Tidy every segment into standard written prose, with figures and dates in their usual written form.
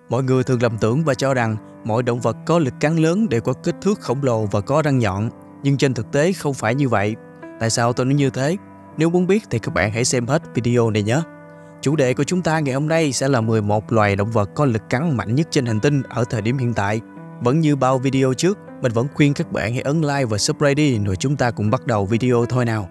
Mọi người thường lầm tưởng và cho rằng mọi động vật có lực cắn lớn đều có kích thước khổng lồ và có răng nhọn, nhưng trên thực tế không phải như vậy. Tại sao tôi nói như thế? Nếu muốn biết thì các bạn hãy xem hết video này nhé. Chủ đề của chúng ta ngày hôm nay sẽ là 11 loài động vật có lực cắn mạnh nhất trên hành tinh ở thời điểm hiện tại. Vẫn như bao video trước, mình vẫn khuyên các bạn hãy ấn like và subscribe đi, rồi chúng ta cùng bắt đầu video thôi nào.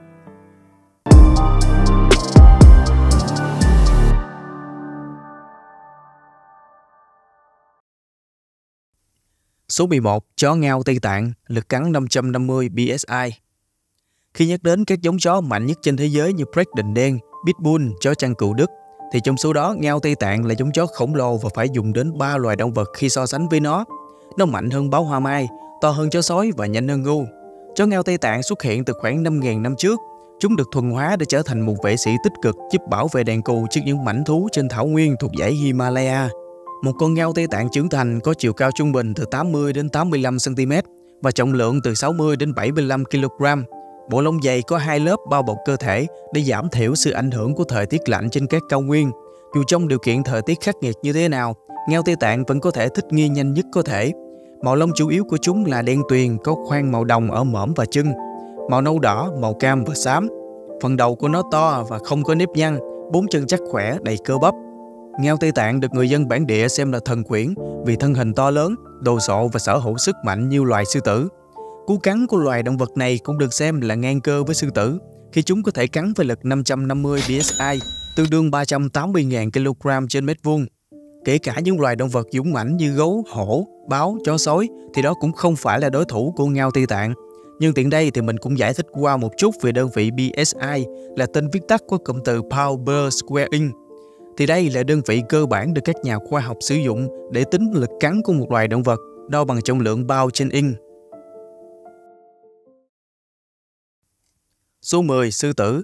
Số 11. Chó ngao Tây Tạng, lực cắn 550 PSI. Khi nhắc đến các giống chó mạnh nhất trên thế giới như President đen, Pitbull, chó chăn cừu Đức, thì trong số đó ngao Tây Tạng là giống chó khổng lồ và phải dùng đến 3 loài động vật khi so sánh với nó. Nó mạnh hơn báo hoa mai, to hơn chó sói và nhanh hơn ngu. Chó ngao Tây Tạng xuất hiện từ khoảng 5.000 năm trước. Chúng được thuần hóa để trở thành một vệ sĩ tích cực giúp bảo vệ đàn cừu trước những mãnh thú trên thảo nguyên thuộc dãy Himalaya. Một con ngao Tây Tạng trưởng thành có chiều cao trung bình từ 80 đến 85 cm và trọng lượng từ 60 đến 75 kg. Bộ lông dày có 2 lớp bao bọc cơ thể để giảm thiểu sự ảnh hưởng của thời tiết lạnh trên các cao nguyên. Dù trong điều kiện thời tiết khắc nghiệt như thế nào, ngao Tây Tạng vẫn có thể thích nghi nhanh nhất có thể. Màu lông chủ yếu của chúng là đen tuyền, có khoang màu đồng ở mõm và chân, màu nâu đỏ, màu cam và xám. Phần đầu của nó to và không có nếp nhăn, 4 chân chắc khỏe, đầy cơ bắp. Ngao Tây Tạng được người dân bản địa xem là thần quyển vì thân hình to lớn, đồ sộ và sở hữu sức mạnh như loài sư tử. Cú cắn của loài động vật này cũng được xem là ngang cơ với sư tử, khi chúng có thể cắn với lực 550 PSI, tương đương 380.000 kg trên mét vuông. Kể cả những loài động vật dũng mãnh như gấu, hổ, báo, chó sói thì đó cũng không phải là đối thủ của ngao Tây Tạng. Nhưng tiện đây thì mình cũng giải thích qua một chút về đơn vị PSI là tên viết tắt của cụm từ Pound per Square Inch. Thì đây là đơn vị cơ bản được các nhà khoa học sử dụng để tính lực cắn của một loài động vật, đo bằng trọng lượng pound trên inch. Số 10. Sư tử,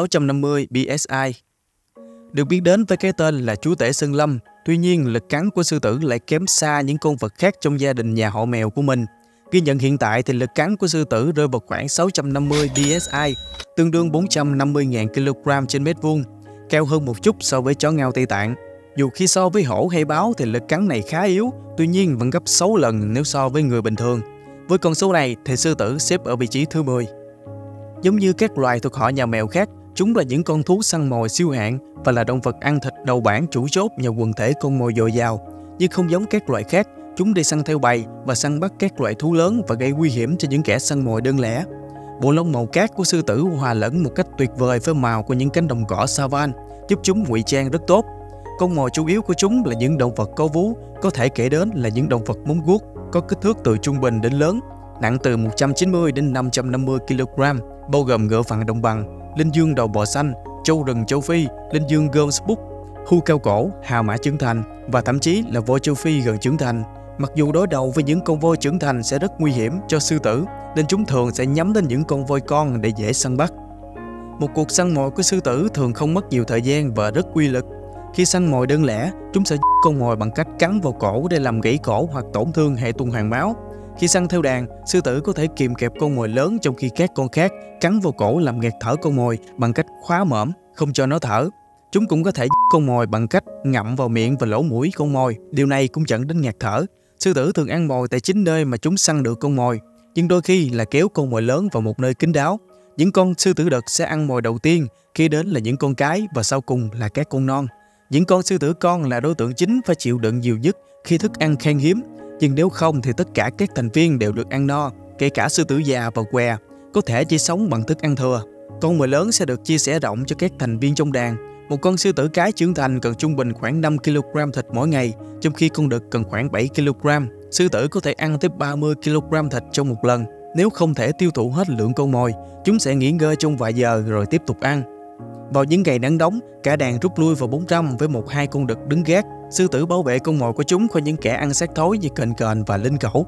650 PSI. Được biết đến với cái tên là chúa tể sơn lâm, tuy nhiên lực cắn của sư tử lại kém xa những con vật khác trong gia đình nhà họ mèo của mình. Ghi nhận hiện tại thì lực cắn của sư tử rơi vào khoảng 650 PSI, tương đương 450.000 kg trên mét vuông, cao hơn một chút so với chó ngao Tây Tạng. Dù khi so với hổ hay báo thì lực cắn này khá yếu, tuy nhiên vẫn gấp 6 lần nếu so với người bình thường. Với con số này thì sư tử xếp ở vị trí thứ 10. Giống như các loài thuộc họ nhà mèo khác, chúng là những con thú săn mồi siêu hạng và là động vật ăn thịt đầu bản chủ chốt nhờ quần thể con mồi dồi dào. Nhưng không giống các loài khác, chúng đi săn theo bầy và săn bắt các loại thú lớn và gây nguy hiểm cho những kẻ săn mồi đơn lẻ. Bộ lông màu cát của sư tử hòa lẫn một cách tuyệt vời với màu của những cánh đồng cỏ savan, giúp chúng ngụy trang rất tốt. Con mồi chủ yếu của chúng là những động vật có vú, có thể kể đến là những động vật móng guốc, có kích thước từ trung bình đến lớn, nặng từ 190 đến 550 kg, bao gồm ngựa vằn đồng bằng, linh dương đầu bò xanh, trâu rừng châu Phi, linh dương Goldsbuk, hươu cao cổ, hà mã trưởng thành và thậm chí là voi châu Phi gần trưởng thành. Mặc dù đối đầu với những con voi trưởng thành sẽ rất nguy hiểm cho sư tử, nên chúng thường sẽ nhắm đến những con voi con để dễ săn bắt. Một cuộc săn mồi của sư tử thường không mất nhiều thời gian và rất uy lực. Khi săn mồi đơn lẻ, chúng sẽ giết con mồi bằng cách cắn vào cổ để làm gãy cổ hoặc tổn thương hệ tuần hoàn máu. Khi săn theo đàn, sư tử có thể kìm kẹp con mồi lớn trong khi các con khác cắn vào cổ làm nghẹt thở con mồi bằng cách khóa mõm, không cho nó thở. Chúng cũng có thể giết con mồi bằng cách ngậm vào miệng và lỗ mũi con mồi, điều này cũng dẫn đến ngạt thở. Sư tử thường ăn mồi tại chính nơi mà chúng săn được con mồi, nhưng đôi khi là kéo con mồi lớn vào một nơi kín đáo. Những con sư tử đực sẽ ăn mồi đầu tiên, kế đến là những con cái và sau cùng là các con non. Những con sư tử con là đối tượng chính phải chịu đựng nhiều nhất khi thức ăn khan hiếm, nhưng nếu không thì tất cả các thành viên đều được ăn no, kể cả sư tử già và què, có thể chỉ sống bằng thức ăn thừa. Con mồi lớn sẽ được chia sẻ rộng cho các thành viên trong đàn. Một con sư tử cái trưởng thành cần trung bình khoảng 5 kg thịt mỗi ngày, trong khi con đực cần khoảng 7 kg. Sư tử có thể ăn tới 30 kg thịt trong một lần. Nếu không thể tiêu thụ hết lượng con mồi, chúng sẽ nghỉ ngơi trong vài giờ rồi tiếp tục ăn. Vào những ngày nắng nóng, cả đàn rút lui vào bóng râm với 1-2 con đực đứng gác. Sư tử bảo vệ con mồi của chúng khỏi những kẻ ăn xác thối như kền kền và linh cẩu.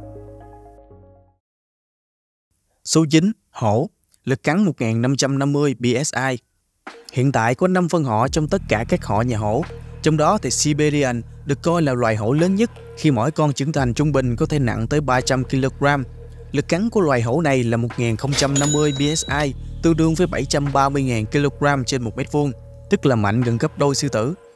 Số 9. Hổ, lực cắn 1550 PSI. Hiện tại có 5 phân họ trong tất cả các họ nhà hổ. Trong đó thì Siberian được coi là loài hổ lớn nhất khi mỗi con trưởng thành trung bình có thể nặng tới 300 kg. Lực cắn của loài hổ này là 1050 PSI, tương đương với 730.000 kg trên 1 mét vuông, tức là mạnh gần gấp đôi sư tử.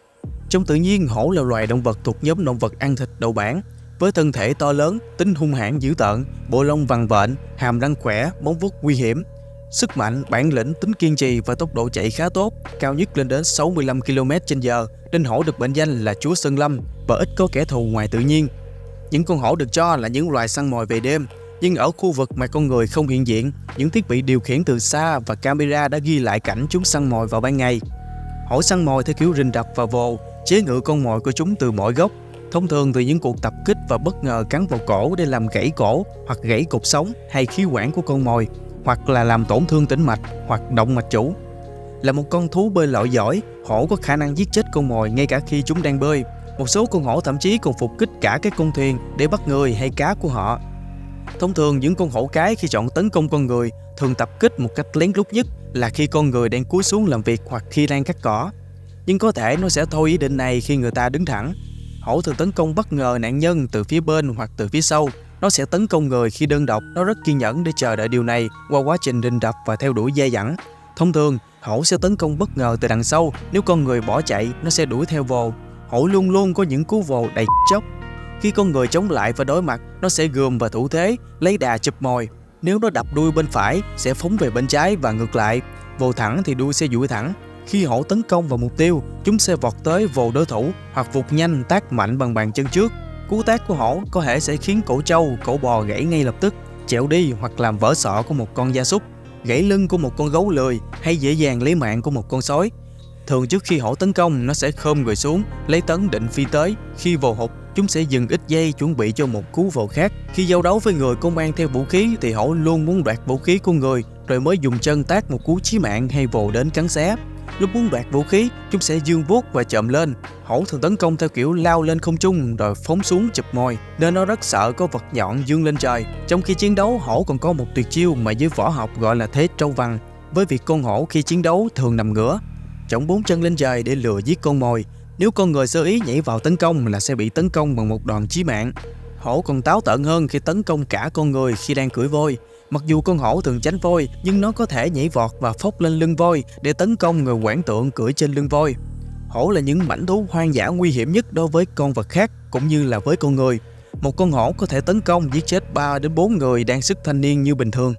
Trong tự nhiên, hổ là loài động vật thuộc nhóm động vật ăn thịt đầu bảng, với thân thể to lớn, tính hung hãn dữ tợn, bộ lông vằn vện, hàm răng khỏe, móng vuốt nguy hiểm. Sức mạnh, bản lĩnh, tính kiên trì và tốc độ chạy khá tốt, cao nhất lên đến 65 km/h, nên hổ được mệnh danh là chúa sơn lâm và ít có kẻ thù ngoài tự nhiên. Những con hổ được cho là những loài săn mồi về đêm, nhưng ở khu vực mà con người không hiện diện, những thiết bị điều khiển từ xa và camera đã ghi lại cảnh chúng săn mồi vào ban ngày. Hổ săn mồi theo kiểu rình rập và vồ, chế ngự con mồi của chúng từ mọi góc, thông thường từ những cuộc tập kích và bất ngờ cắn vào cổ để làm gãy cổ hoặc gãy cột sống hay khí quản của con mồi, hoặc là làm tổn thương tĩnh mạch hoặc động mạch chủ. Là một con thú bơi lội giỏi, hổ có khả năng giết chết con mồi ngay cả khi chúng đang bơi. Một số con hổ thậm chí còn phục kích cả các con thuyền để bắt người hay cá của họ. Thông thường, những con hổ cái khi chọn tấn công con người thường tập kích một cách lén lút nhất là khi con người đang cúi xuống làm việc hoặc khi đang cắt cỏ. Nhưng có thể nó sẽ thôi ý định này khi người ta đứng thẳng. Hổ thường tấn công bất ngờ nạn nhân từ phía bên hoặc từ phía sau. Nó sẽ tấn công người khi đơn độc. Nó rất kiên nhẫn để chờ đợi điều này qua quá trình rình rập và theo đuổi dai dẳng. Thông thường, hổ sẽ tấn công bất ngờ từ đằng sau. Nếu con người bỏ chạy, nó sẽ đuổi theo vồ. Hổ luôn luôn có những cú vồ đầy chốc. Khi con người chống lại và đối mặt, nó sẽ gườm và thủ thế, lấy đà chụp mồi. Nếu nó đập đuôi bên phải, sẽ phóng về bên trái và ngược lại. Vồ thẳng thì đuôi sẽ duỗi thẳng. Khi hổ tấn công vào mục tiêu, chúng sẽ vọt tới vồ đối thủ hoặc vụt nhanh tác mạnh bằng bàn chân trước. Cú tác của hổ có thể sẽ khiến cổ trâu, cổ bò gãy ngay lập tức, trẹo đi hoặc làm vỡ sọ của một con gia súc, gãy lưng của một con gấu lười hay dễ dàng lấy mạng của một con sói. Thường trước khi hổ tấn công, nó sẽ khom người xuống, lấy tấn định phi tới. Khi vồ hụt, chúng sẽ dừng ít giây chuẩn bị cho một cú vồ khác. Khi giao đấu với người có mang theo vũ khí thì hổ luôn muốn đoạt vũ khí của người rồi mới dùng chân tác một cú chí mạng hay vồ đến cắn xé. Lúc muốn đoạt vũ khí, chúng sẽ giương vuốt và chộm lên. Hổ thường tấn công theo kiểu lao lên không trung rồi phóng xuống chụp mồi, nên nó rất sợ có vật nhọn dương lên trời. Trong khi chiến đấu, hổ còn có một tuyệt chiêu mà dưới võ học gọi là thế trâu vằn, với việc con hổ khi chiến đấu thường nằm ngửa, chổng 4 chân lên trời để lừa giết con mồi. Nếu con người sơ ý nhảy vào tấn công là sẽ bị tấn công bằng một đòn chí mạng. Hổ còn táo tợn hơn khi tấn công cả con người khi đang cưỡi voi. Mặc dù con hổ thường tránh voi, nhưng nó có thể nhảy vọt và phốc lên lưng voi để tấn công người quản tượng cưỡi trên lưng voi. Hổ là những mãnh thú hoang dã nguy hiểm nhất đối với con vật khác cũng như là với con người. Một con hổ có thể tấn công giết chết 3 đến 4 người đang sức thanh niên như bình thường.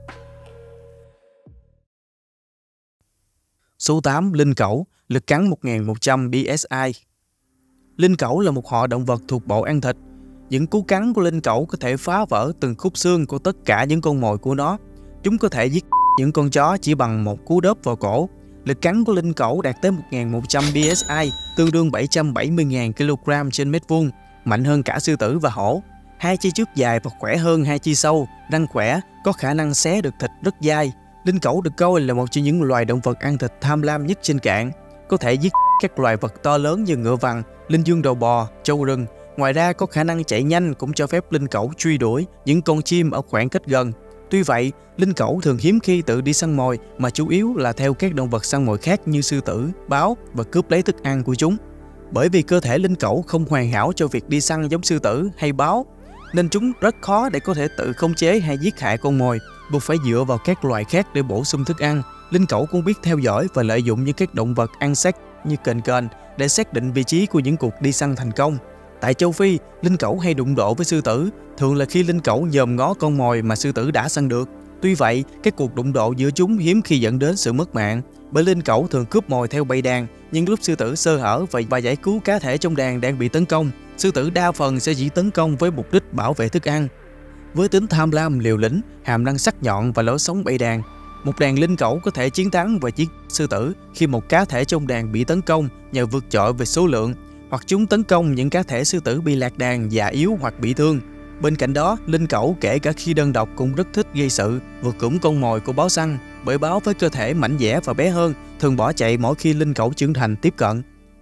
Số 8. Linh cẩu, lực cắn 1100 psi. Linh cẩu là một họ động vật thuộc bộ ăn thịt. Những cú cắn của linh cẩu có thể phá vỡ từng khúc xương của tất cả những con mồi của nó. Chúng có thể giết những con chó chỉ bằng một cú đớp vào cổ. Lực cắn của linh cẩu đạt tới 1100 psi, tương đương 770.000 kg trên mét vuông, mạnh hơn cả sư tử và hổ. Hai chi trước dài và khỏe hơn hai chi sau, răng khỏe, có khả năng xé được thịt rất dai. Linh cẩu được coi là một trong những loài động vật ăn thịt tham lam nhất trên cạn, có thể giết các loài vật to lớn như ngựa vằn, linh dương đầu bò, trâu rừng. Ngoài ra, có khả năng chạy nhanh cũng cho phép linh cẩu truy đuổi những con chim ở khoảng cách gần. Tuy vậy, linh cẩu thường hiếm khi tự đi săn mồi mà chủ yếu là theo các động vật săn mồi khác như sư tử, báo và cướp lấy thức ăn của chúng. Bởi vì cơ thể linh cẩu không hoàn hảo cho việc đi săn giống sư tử hay báo, nên chúng rất khó để có thể tự khống chế hay giết hại con mồi, buộc phải dựa vào các loài khác để bổ sung thức ăn. Linh cẩu cũng biết theo dõi và lợi dụng những các động vật ăn xác như kền để xác định vị trí của những cuộc đi săn thành công. Tại châu Phi, linh cẩu hay đụng độ với sư tử, thường là khi linh cẩu nhòm ngó con mồi mà sư tử đã săn được. Tuy vậy, các cuộc đụng độ giữa chúng hiếm khi dẫn đến sự mất mạng, bởi linh cẩu thường cướp mồi theo bầy đàn, nhưng lúc sư tử sơ hở và giải cứu cá thể trong đàn đang bị tấn công, sư tử đa phần sẽ chỉ tấn công với mục đích bảo vệ thức ăn. Với tính tham lam, liều lĩnh, hàm răng sắc nhọn và lối sống bầy đàn, một đàn linh cẩu có thể chiến thắng và giết sư tử khi một cá thể trong đàn bị tấn công nhờ vượt trội về số lượng, hoặc chúng tấn công những cá thể sư tử bị lạc đàn, già yếu hoặc bị thương. Bên cạnh đó, linh cẩu kể cả khi đơn độc cũng rất thích gây sự, vượt cưỡng con mồi của báo săn, bởi báo với cơ thể mảnh dẻ và bé hơn thường bỏ chạy mỗi khi linh cẩu trưởng thành tiếp cận.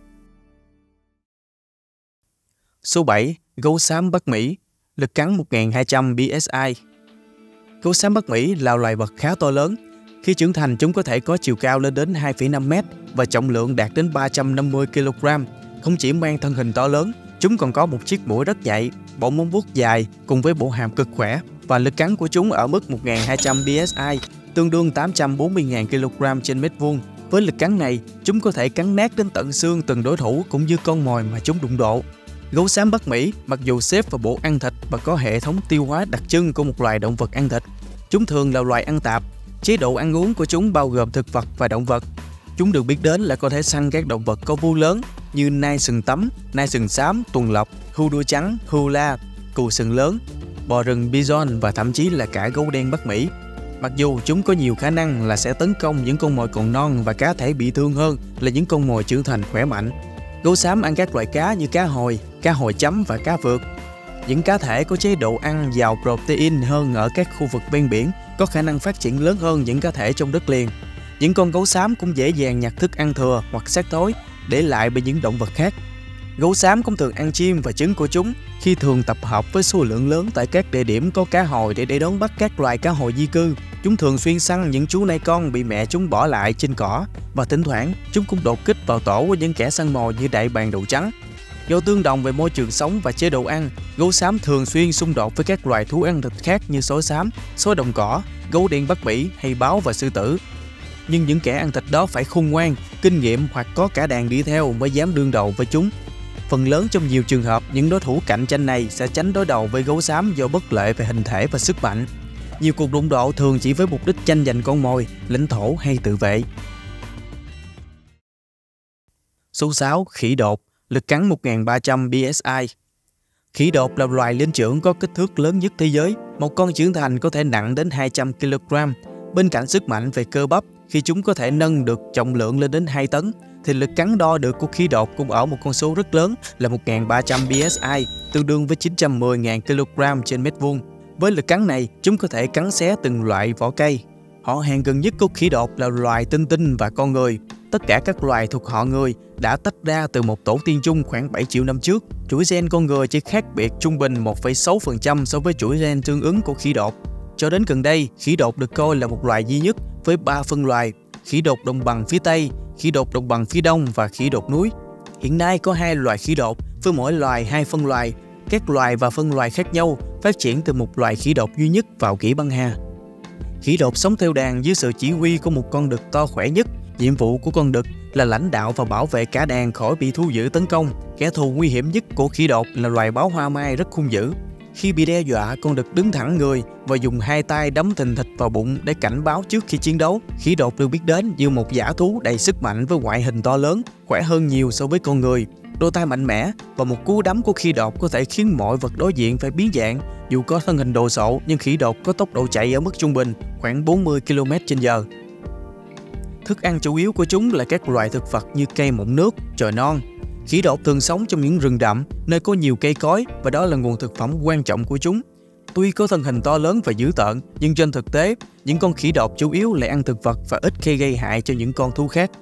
Số 7. Gấu xám Bắc Mỹ, lực cắn 1200 psi. Gấu xám Bắc Mỹ là loài vật khá to lớn. Khi trưởng thành, chúng có thể có chiều cao lên đến 2,5 m và trọng lượng đạt đến 350 kg. Không chỉ mang thân hình to lớn, chúng còn có một chiếc mũi rất nhạy, bộ móng vuốt dài cùng với bộ hàm cực khỏe, và lực cắn của chúng ở mức 1200 psi, tương đương 840.000 kg trên mét vuông. Với lực cắn này, chúng có thể cắn nát đến tận xương từng đối thủ cũng như con mồi mà chúng đụng độ. Gấu xám Bắc Mỹ mặc dù xếp vào bộ ăn thịt và có hệ thống tiêu hóa đặc trưng của một loài động vật ăn thịt, chúng thường là loài ăn tạp. Chế độ ăn uống của chúng bao gồm thực vật và động vật. Chúng được biết đến là có thể săn các động vật có vú lớn như nai sừng tấm, nai sừng xám, tuần lộc, hươu đuôi trắng, hươu la, cừu sừng lớn, bò rừng bison và thậm chí là cả gấu đen Bắc Mỹ. Mặc dù chúng có nhiều khả năng là sẽ tấn công những con mồi còn non và cá thể bị thương hơn là những con mồi trưởng thành khỏe mạnh. Gấu xám ăn các loại cá như cá hồi chấm và cá vượt. Những cá thể có chế độ ăn giàu protein hơn ở các khu vực ven biển có khả năng phát triển lớn hơn những cá thể trong đất liền. Những con gấu xám cũng dễ dàng nhặt thức ăn thừa hoặc xác thối để lại bởi những động vật khác. Gấu xám cũng thường ăn chim và trứng của chúng khi thường tập hợp với số lượng lớn tại các địa điểm có cá hồi để đón bắt các loài cá hồi di cư. Chúng thường xuyên săn những chú nai con bị mẹ chúng bỏ lại trên cỏ và thỉnh thoảng chúng cũng đột kích vào tổ của những kẻ săn mồi như đại bàng đầu trắng. Do tương đồng về môi trường sống và chế độ ăn, gấu xám thường xuyên xung đột với các loài thú ăn thịt khác như sói xám, sói đồng cỏ, gấu đen Bắc Mỹ hay báo và sư tử. Nhưng những kẻ ăn thịt đó phải khôn ngoan, kinh nghiệm hoặc có cả đàn đi theo mới dám đương đầu với chúng. Phần lớn trong nhiều trường hợp, những đối thủ cạnh tranh này sẽ tránh đối đầu với gấu xám do bất lợi về hình thể và sức mạnh. Nhiều cuộc đụng độ thường chỉ với mục đích tranh giành con mồi, lãnh thổ hay tự vệ. Số 6. Khỉ đột, lực cắn 1.300 psi. Khỉ đột là loài linh trưởng có kích thước lớn nhất thế giới. Một con trưởng thành có thể nặng đến 200 kg. Bên cạnh sức mạnh về cơ bắp, khi chúng có thể nâng được trọng lượng lên đến 2 tấn, thì lực cắn đo được của khỉ đột cũng ở một con số rất lớn là 1.300 psi, tương đương với 910.000 kg trên mét vuông. Với lực cắn này, chúng có thể cắn xé từng loại vỏ cây. Họ hàng gần nhất của khỉ đột là loài tinh tinh và con người. Tất cả các loài thuộc họ người đã tách ra từ một tổ tiên chung khoảng 7 triệu năm trước. Chuỗi gen con người chỉ khác biệt trung bình 1,6% so với chuỗi gen tương ứng của khỉ đột. Cho đến gần đây, khỉ đột được coi là một loài duy nhất với 3 phân loài: khỉ đột đồng bằng phía Tây, khỉ đột đồng bằng phía Đông và khỉ đột núi. Hiện nay có 2 loài khỉ đột, với mỗi loài 2 phân loài. Các loài và phân loài khác nhau phát triển từ một loài khỉ đột duy nhất vào kỷ băng hà. Khỉ đột sống theo đàn dưới sự chỉ huy của một con đực to khỏe nhất. Nhiệm vụ của con đực là lãnh đạo và bảo vệ cả đàn khỏi bị thú dữ tấn công. Kẻ thù nguy hiểm nhất của khỉ đột là loài báo hoa mai rất hung dữ. Khi bị đe dọa, con đực đứng thẳng người và dùng 2 tay đấm thình thịch vào bụng để cảnh báo trước khi chiến đấu. Khỉ đột được biết đến như một dã thú đầy sức mạnh với ngoại hình to lớn, khỏe hơn nhiều so với con người. Đôi tay mạnh mẽ và một cú đấm của khỉ đột có thể khiến mọi vật đối diện phải biến dạng. Dù có thân hình đồ sộ, nhưng khỉ đột có tốc độ chạy ở mức trung bình khoảng 40 km/h. Thức ăn chủ yếu của chúng là các loại thực vật như cây mọng nước, chồi non. Khỉ đột thường sống trong những rừng rậm, nơi có nhiều cây cối và đó là nguồn thực phẩm quan trọng của chúng. Tuy có thân hình to lớn và dữ tợn, nhưng trên thực tế, những con khỉ đột chủ yếu lại ăn thực vật và ít khi gây hại cho những con thú khác.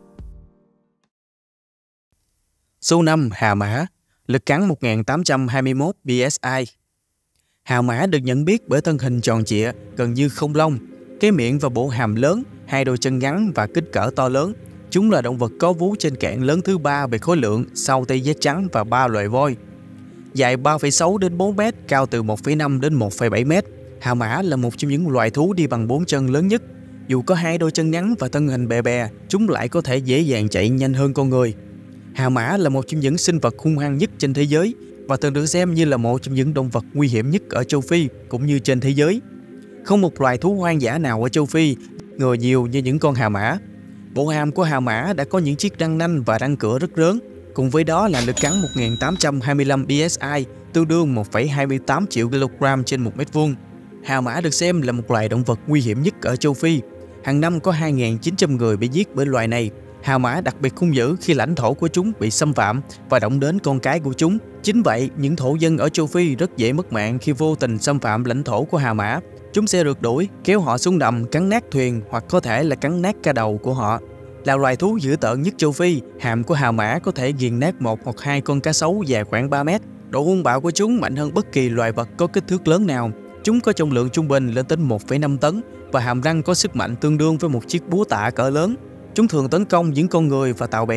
Số 5. Hà mã, lực cắn 1.821 psi. Hà mã được nhận biết bởi thân hình tròn trịa, gần như không lông, cái miệng và bộ hàm lớn, 2 đôi chân ngắn và kích cỡ to lớn. Chúng là động vật có vú trên cạn lớn thứ 3 về khối lượng sau tê giác trắng và 3 loài voi. Dài 3,6 đến 4 mét, cao từ 1,5 đến 1,7 mét. Hà mã là một trong những loài thú đi bằng 4 chân lớn nhất. Dù có 2 đôi chân ngắn và thân hình bè bè, chúng lại có thể dễ dàng chạy nhanh hơn con người. Hà mã là một trong những sinh vật hung hăng nhất trên thế giới và thường được xem như là một trong những động vật nguy hiểm nhất ở châu Phi cũng như trên thế giới. Không một loài thú hoang dã nào ở châu Phi ngừa nhiều như những con hà mã. Bộ hàm của hà mã đã có những chiếc răng nanh và răng cửa rất lớn. Cùng với đó là lực cắn 1.825 psi, tương đương 1,28 triệu kg trên 1 mét vuông. Hà mã được xem là một loài động vật nguy hiểm nhất ở châu Phi. Hàng năm có 2.900 người bị giết bởi loài này. Hà mã đặc biệt hung dữ khi lãnh thổ của chúng bị xâm phạm và động đến con cái của chúng. Chính vậy, những thổ dân ở châu Phi rất dễ mất mạng khi vô tình xâm phạm lãnh thổ của hà mã. Chúng sẽ rượt đuổi, kéo họ xuống đầm, cắn nát thuyền hoặc có thể là cắn nát cả đầu của họ. Là loài thú dữ tợn nhất châu Phi, hàm của hà mã có thể nghiền nát 1 hoặc 2 con cá sấu dài khoảng 3 mét. Độ hung bạo của chúng mạnh hơn bất kỳ loài vật có kích thước lớn nào. Chúng có trọng lượng trung bình lên tới 1,5 tấn và hàm răng có sức mạnh tương đương với một chiếc búa tạ cỡ lớn. Chúng thường tấn công những con người và tàu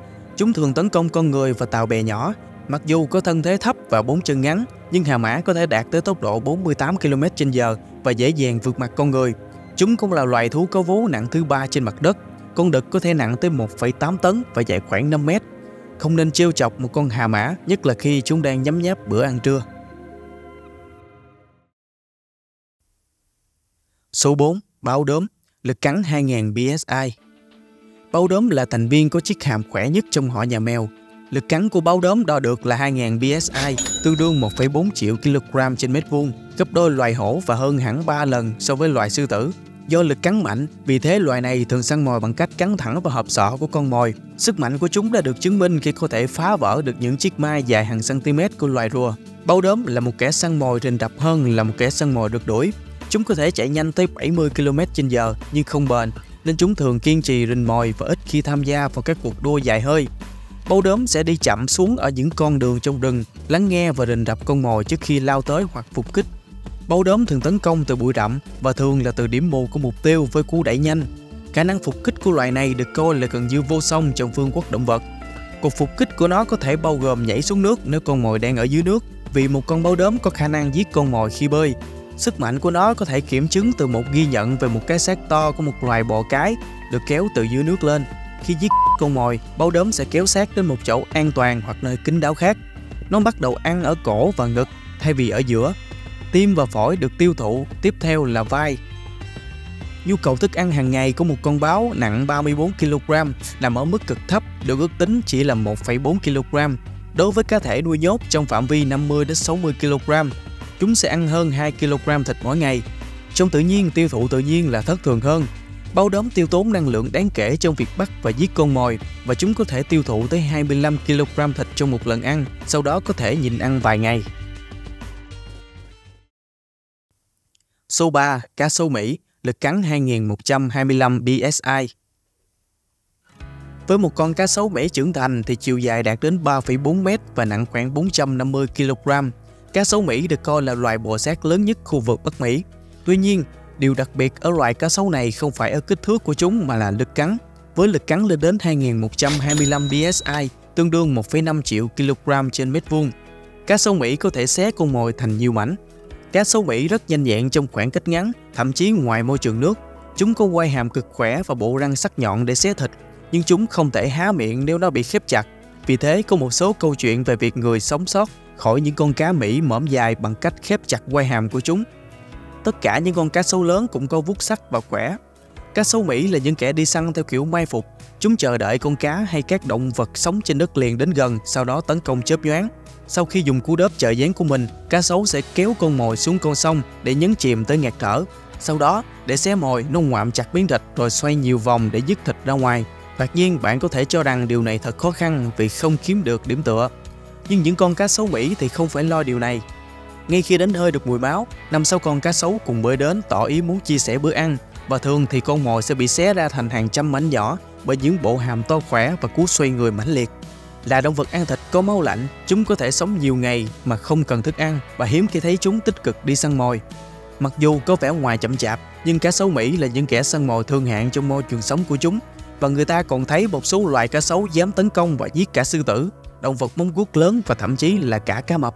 bè nhỏ. Mặc dù có thân thế thấp và 4 chân ngắn, nhưng hà mã có thể đạt tới tốc độ 48 km/h và dễ dàng vượt mặt con người. Chúng cũng là loài thú có vú nặng thứ 3 trên mặt đất. Con đực có thể nặng tới 1,8 tấn và dài khoảng 5 mét. Không nên trêu chọc một con hà mã, nhất là khi chúng đang nhấm nháp bữa ăn trưa. Số 4. Báo đốm, lực cắn 2000 PSI. Báo đốm là thành viên có chiếc hàm khỏe nhất trong họ nhà mèo. Lực cắn của báo đốm đo được là 2000 PSI, tương đương 1,4 triệu kg trên mét vuông, gấp đôi loài hổ và hơn hẳn 3 lần so với loài sư tử. Do lực cắn mạnh, vì thế loài này thường săn mồi bằng cách cắn thẳng vào hộp sọ của con mồi. Sức mạnh của chúng đã được chứng minh khi có thể phá vỡ được những chiếc mai dài hàng cm của loài rùa. Báo đốm là một kẻ săn mồi rình rập hơn là một kẻ săn mồi rượt đuổi. Chúng có thể chạy nhanh tới 70 km/h nhưng không bền, nên chúng thường kiên trì rình mồi và ít khi tham gia vào các cuộc đua dài hơi. Báo đốm sẽ đi chậm xuống ở những con đường trong rừng, lắng nghe và rình rập con mồi trước khi lao tới hoặc phục kích. Báo đốm thường tấn công từ bụi rậm và thường là từ điểm mù của mục tiêu với cú đẩy nhanh. Khả năng phục kích của loài này được coi là gần như vô song trong vương quốc động vật. Cuộc phục kích của nó có thể bao gồm nhảy xuống nước nếu con mồi đang ở dưới nước, vì một con báo đốm có khả năng giết con mồi khi bơi. Sức mạnh của nó có thể kiểm chứng từ một ghi nhận về một cái xác to của một loài bò cái được kéo từ dưới nước lên. Khi giết con mồi, báo đốm sẽ kéo xác đến một chỗ an toàn hoặc nơi kín đáo khác. Nó bắt đầu ăn ở cổ và ngực thay vì ở giữa. Tim và phổi được tiêu thụ, tiếp theo là vai. Nhu cầu thức ăn hàng ngày của một con báo nặng 34 kg nằm ở mức cực thấp, được ước tính chỉ là 1,4 kg. Đối với cá thể nuôi nhốt trong phạm vi 50 đến 60 kg, chúng sẽ ăn hơn 2 kg thịt mỗi ngày. Trong tự nhiên, tiêu thụ tự nhiên là thất thường hơn. Báo đốm tiêu tốn năng lượng đáng kể trong việc bắt và giết con mồi, và chúng có thể tiêu thụ tới 25 kg thịt trong một lần ăn, sau đó có thể nhịn ăn vài ngày. Số 3. Cá sấu Mỹ, lực cắn 2125 PSI. Với một con cá sấu Mỹ trưởng thành thì chiều dài đạt đến 3,4 m và nặng khoảng 450 kg. Cá sấu Mỹ được coi là loài bò sát lớn nhất khu vực Bắc Mỹ. Tuy nhiên, điều đặc biệt ở loài cá sấu này không phải ở kích thước của chúng mà là lực cắn. Với lực cắn lên đến 2125 PSI, tương đương 1,5 triệu kg trên mét vuông. Cá sấu Mỹ có thể xé con mồi thành nhiều mảnh. Cá sấu Mỹ rất nhanh nhẹn trong khoảng cách ngắn, thậm chí ngoài môi trường nước. Chúng có quai hàm cực khỏe và bộ răng sắc nhọn để xé thịt, nhưng chúng không thể há miệng nếu nó bị khép chặt. Vì thế, có một số câu chuyện về việc người sống sót khỏi những con cá Mỹ mõm dài bằng cách khép chặt quai hàm của chúng. Tất cả những con cá sấu lớn cũng có vuốt sắc và khỏe. Cá sấu Mỹ là những kẻ đi săn theo kiểu mai phục. Chúng chờ đợi con cá hay các động vật sống trên đất liền đến gần, sau đó tấn công chớp nhoáng. Sau khi dùng cú đớp trợ gián của mình, cá sấu sẽ kéo con mồi xuống con sông để nhấn chìm tới ngạt thở. Sau đó, để xé mồi, nó ngoạm chặt miếng thịt rồi xoay nhiều vòng để dứt thịt ra ngoài. Tất nhiên, bạn có thể cho rằng điều này thật khó khăn vì không kiếm được điểm tựa. Nhưng những con cá sấu Mỹ thì không phải lo điều này. Ngay khi đánh hơi được mùi máu, 5-6 con cá sấu cùng bơi đến tỏ ý muốn chia sẻ bữa ăn, và thường thì con mồi sẽ bị xé ra thành hàng trăm mảnh nhỏ bởi những bộ hàm to khỏe và cú xoay người mãnh liệt. Là động vật ăn thịt có máu lạnh, chúng có thể sống nhiều ngày mà không cần thức ăn, và hiếm khi thấy chúng tích cực đi săn mồi. Mặc dù có vẻ ngoài chậm chạp, nhưng cá sấu Mỹ là những kẻ săn mồi thương hạng trong môi trường sống của chúng, và người ta còn thấy một số loài cá sấu dám tấn công và giết cả sư tử, động vật móng vuốt lớn và thậm chí là cả cá mập.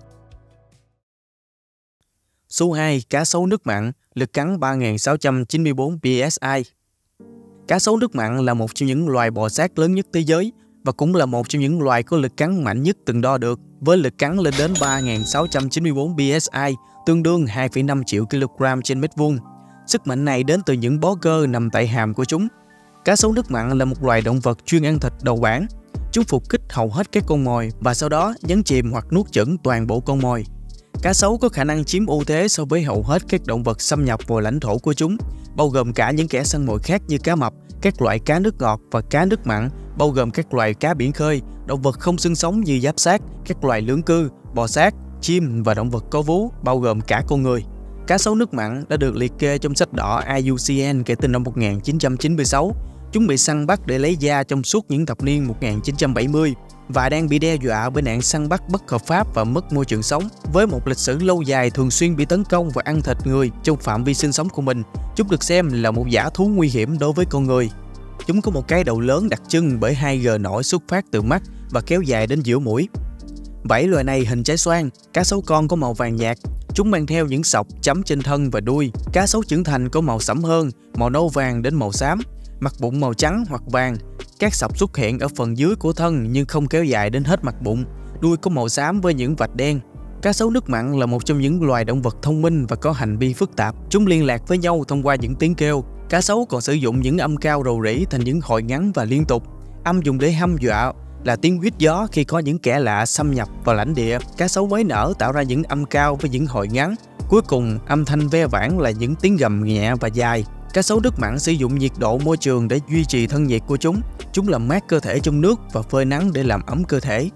Số 2. Cá sấu nước mặn, lực cắn 3694 PSI. Cá sấu nước mặn là một trong những loài bò sát lớn nhất thế giới và cũng là một trong những loài có lực cắn mạnh nhất từng đo được, với lực cắn lên đến 3694 PSI, tương đương 2,5 triệu kg trên mét vuông. Sức mạnh này đến từ những bó cơ nằm tại hàm của chúng. Cá sấu nước mặn là một loài động vật chuyên ăn thịt đầu bản. Chúng phục kích hầu hết các con mồi và sau đó nhấn chìm hoặc nuốt chửng toàn bộ con mồi. Cá sấu có khả năng chiếm ưu thế so với hầu hết các động vật xâm nhập vào lãnh thổ của chúng, bao gồm cả những kẻ săn mồi khác như cá mập, các loại cá nước ngọt và cá nước mặn, bao gồm các loài cá biển khơi, động vật không xương sống như giáp xác, các loài lưỡng cư, bò sát, chim và động vật có vú, bao gồm cả con người. Cá sấu nước mặn đã được liệt kê trong sách đỏ IUCN kể từ năm 1996. Chúng bị săn bắt để lấy da trong suốt những thập niên 1970 và đang bị đe dọa bởi nạn săn bắt bất hợp pháp và mất môi trường sống. Với một lịch sử lâu dài thường xuyên bị tấn công và ăn thịt người trong phạm vi sinh sống của mình, chúng được xem là một dã thú nguy hiểm đối với con người. Chúng có một cái đầu lớn đặc trưng bởi 2 gờ nổi xuất phát từ mắt và kéo dài đến giữa mũi. Vảy loài này hình trái xoan. Cá sấu con có màu vàng nhạt. Chúng mang theo những sọc chấm trên thân và đuôi. Cá sấu trưởng thành có màu sẫm hơn, màu nâu vàng đến màu xám. mặt bụng màu trắng hoặc vàng. Các sọc xuất hiện ở phần dưới của thân nhưng không kéo dài đến hết mặt bụng. Đuôi có màu xám với những vạch đen. Cá sấu nước mặn là một trong những loài động vật thông minh và có hành vi phức tạp. Chúng liên lạc với nhau thông qua những tiếng kêu. Cá sấu còn sử dụng những âm cao rầu rĩ thành những hồi ngắn và liên tục. Âm dùng để hăm dọa là tiếng huýt gió khi có những kẻ lạ xâm nhập vào lãnh địa. Cá sấu mới nở tạo ra những âm cao với những hồi ngắn. Cuối cùng, âm thanh ve vãn là những tiếng gầm nhẹ và dài. Cá sấu nước mặn sử dụng nhiệt độ môi trường để duy trì thân nhiệt của chúng. Chúng làm mát cơ thể trong nước và phơi nắng để làm ấm cơ thể.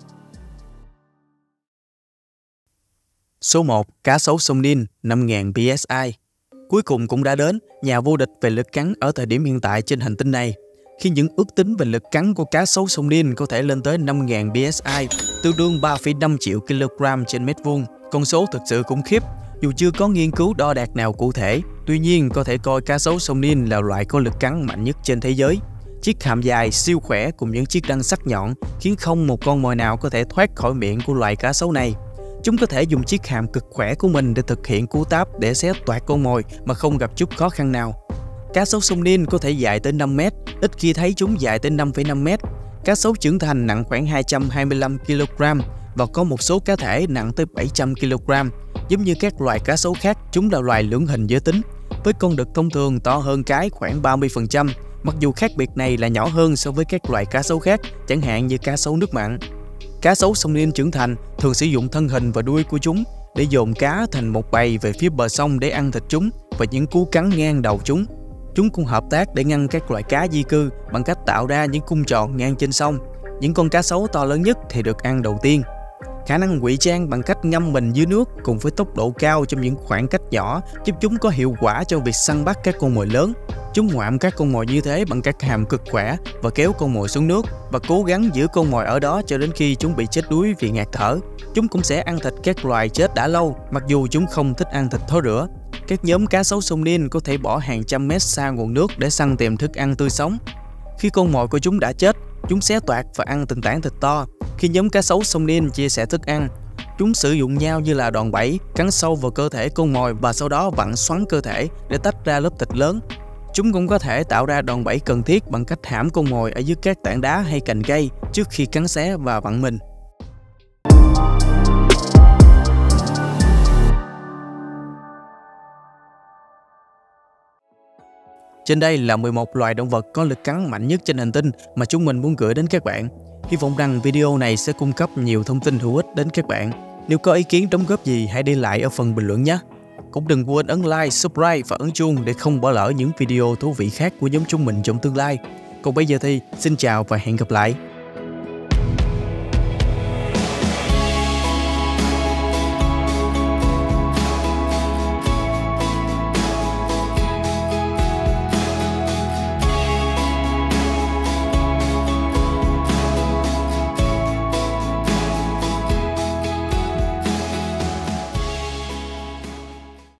Số 1. Cá sấu sông Nin 5000 PSI. Cuối cùng cũng đã đến, nhà vô địch về lực cắn ở thời điểm hiện tại trên hành tinh này. Khi những ước tính về lực cắn của cá sấu sông Nin có thể lên tới 5000 PSI, tương đương 3,5 triệu kg trên mét vuông. Con số thực sự khủng khiếp. Dù chưa có nghiên cứu đo đạc nào cụ thể, tuy nhiên có thể coi cá sấu sông Nin là loại có lực cắn mạnh nhất trên thế giới. Chiếc hàm dài, siêu khỏe cùng những chiếc răng sắc nhọn khiến không một con mồi nào có thể thoát khỏi miệng của loài cá sấu này. Chúng có thể dùng chiếc hàm cực khỏe của mình để thực hiện cú táp để xé toạc con mồi mà không gặp chút khó khăn nào. Cá sấu sông Nin có thể dài tới 5 mét, ít khi thấy chúng dài tới 5,5 mét. Cá sấu trưởng thành nặng khoảng 225 kg và có một số cá thể nặng tới 700 kg. Giống như các loài cá sấu khác, chúng là loài lưỡng hình giới tính, với con đực thông thường to hơn cái khoảng 30%, mặc dù khác biệt này là nhỏ hơn so với các loài cá sấu khác, chẳng hạn như cá sấu nước mặn. Cá sấu sông Nin trưởng thành thường sử dụng thân hình và đuôi của chúng để dồn cá thành một bầy về phía bờ sông để ăn thịt chúng và những cú cắn ngang đầu chúng. Chúng cũng hợp tác để ngăn các loại cá di cư bằng cách tạo ra những cung tròn ngang trên sông. Những con cá sấu to lớn nhất thì được ăn đầu tiên. Khả năng ngụy trang bằng cách ngâm mình dưới nước cùng với tốc độ cao trong những khoảng cách nhỏ giúp chúng có hiệu quả trong việc săn bắt các con mồi lớn. Chúng ngoạm các con mồi như thế bằng các hàm cực khỏe và kéo con mồi xuống nước và cố gắng giữ con mồi ở đó cho đến khi chúng bị chết đuối vì ngạt thở. Chúng cũng sẽ ăn thịt các loài chết đã lâu, mặc dù chúng không thích ăn thịt thối rữa. Các nhóm cá sấu sông Nin có thể bỏ hàng trăm mét xa nguồn nước để săn tìm thức ăn tươi sống. Khi con mồi của chúng đã chết, chúng xé toạc và ăn từng tảng thịt to. Khi nhóm cá sấu sông Nin chia sẻ thức ăn, chúng sử dụng nhau như là đòn bẩy, cắn sâu vào cơ thể con mồi và sau đó vặn xoắn cơ thể để tách ra lớp thịt lớn. Chúng cũng có thể tạo ra đòn bẩy cần thiết bằng cách hãm con mồi ở dưới các tảng đá hay cành cây trước khi cắn xé và vặn mình. Trên đây là 11 loài động vật có lực cắn mạnh nhất trên hành tinh mà chúng mình muốn gửi đến các bạn. Hy vọng rằng video này sẽ cung cấp nhiều thông tin hữu ích đến các bạn. Nếu có ý kiến đóng góp gì hãy để lại ở phần bình luận nhé. Cũng đừng quên ấn like, subscribe và ấn chuông để không bỏ lỡ những video thú vị khác của nhóm chúng mình trong tương lai. Còn bây giờ thì xin chào và hẹn gặp lại.